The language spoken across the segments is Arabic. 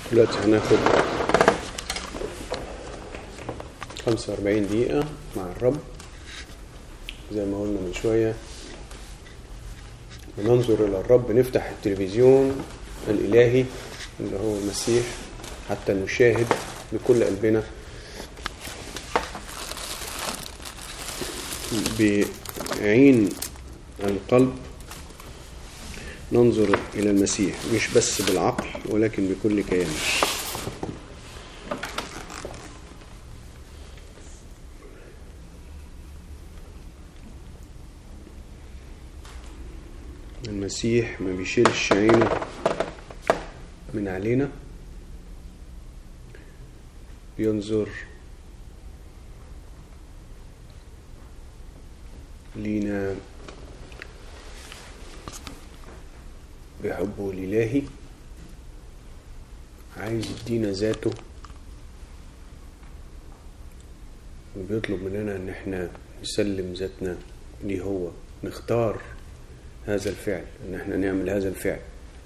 دلوقتي هناخد 45 دقيقة مع الرب زي ما قلنا من شوية، وننظر إلى الرب. نفتح التلفزيون الإلهي اللي هو المسيح حتى نشاهد بكل قلبنا بعين القلب، ننظر إلى المسيح مش بس بالعقل ولكن بكل كيان. المسيح ما بيشيلش عينه من علينا، بينظر لينا بحبه الإلهي، عايز يدينا ذاته، وبيطلب مننا ان احنا نسلم ذاتنا ليه هو، نختار هذا الفعل، ان احنا نعمل هذا الفعل.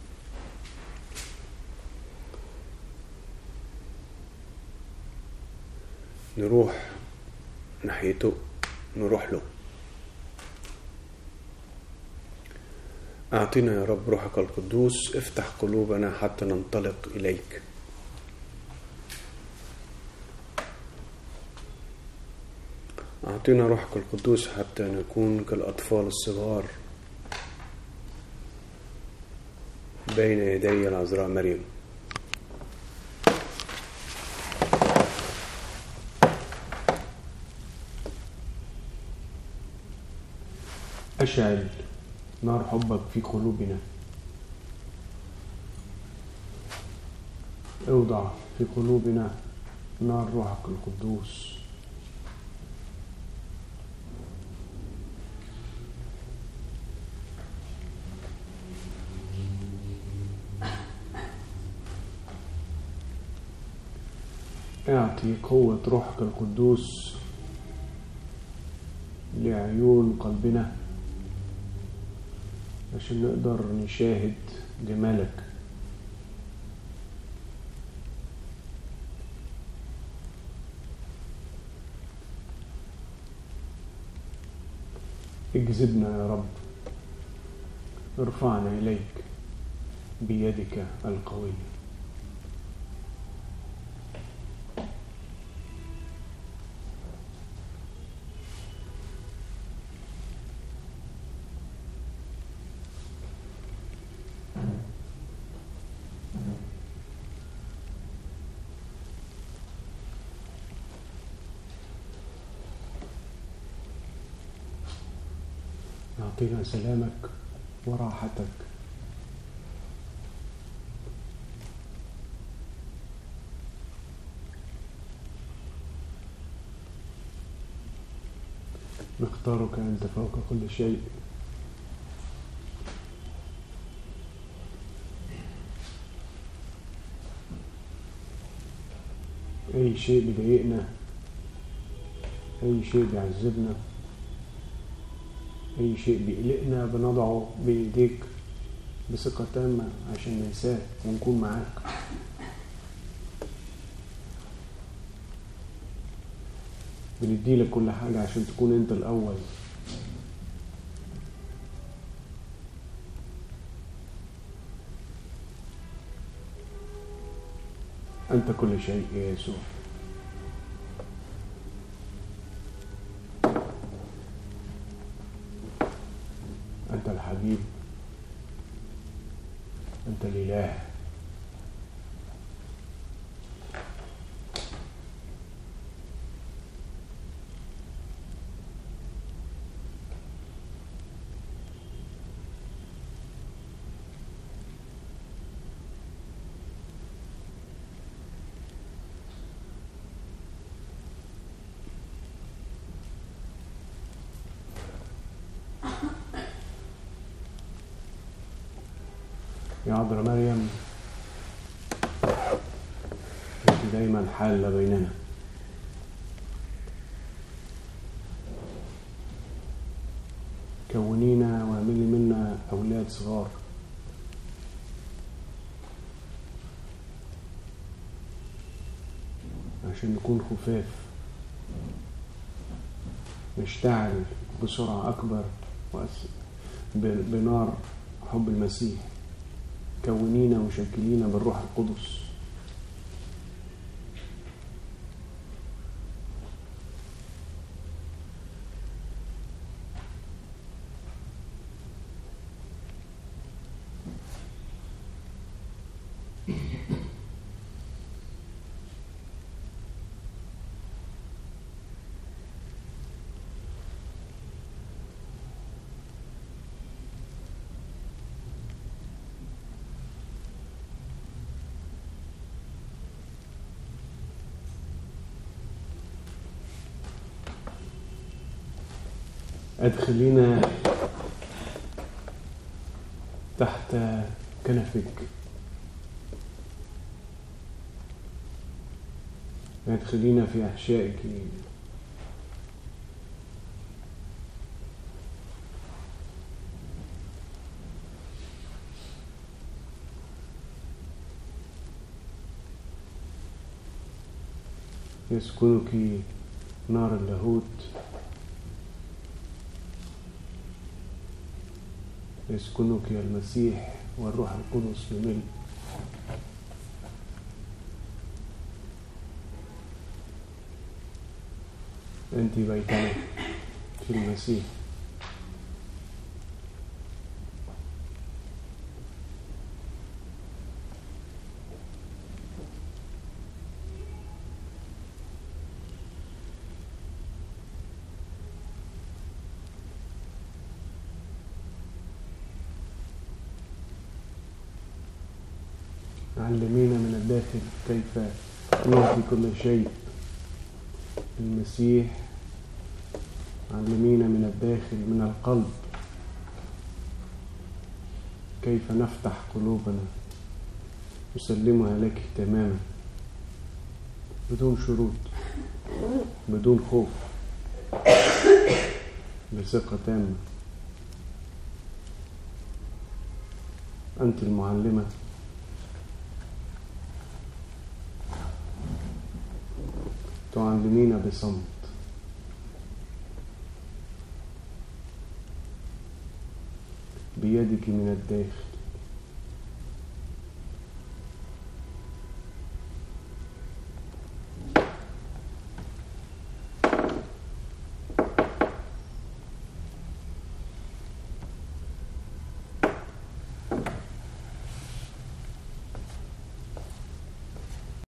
نروح ناحيته، نروح له. أعطنا يا رب روحك القدوس، افتح قلوبنا حتى ننطلق إليك. أعطنا روحك القدوس حتى نكون كالأطفال الصغار بين يدي العذراء مريم. أشعل نار حبك في قلوبنا، اوضع في قلوبنا نار روحك القدوس. اعطي قوة روحك القدوس لعيون قلبنا عشان نقدر نشاهد جمالك. اجذبنا يا رب، ارفعنا إليك بيدك القوية. أعطينا سلامك وراحتك. نختارك أنت فوق كل شيء. أي شيء بيضايقنا، أي شيء بيعذبنا، أي شيء بيقلقنا بنضعه بإيديك بثقة تامة عشان ننساه ونكون معاك. بنديلك كل حاجة عشان تكون أنت الأول. أنت كل شيء يا يسوع. أنت الحبيب، أنت الإله. يا عذراء مريم، أنت دايما حالة بيننا. كونينا واعملي منا أولاد صغار عشان نكون خفاف، نشتعل بسرعة أكبر بنار حب المسيح، كونينا وشكلينا بالروح القدس. أدخلينا تحت كنفك، أدخلينا في أحشائك، يسكنك نار اللاهوت، يسكنك المسيح والروح القدس بملء. أنت بيتنا في المسيح. علمينا من الداخل كيف نعطي كل شيء المسيح. علمينا من الداخل من القلب كيف نفتح قلوبنا نسلمها لك تماما، بدون شروط، بدون خوف، بثقة تامة. أنت المعلمة، تعلمين بصمت، بيدك من الداخل.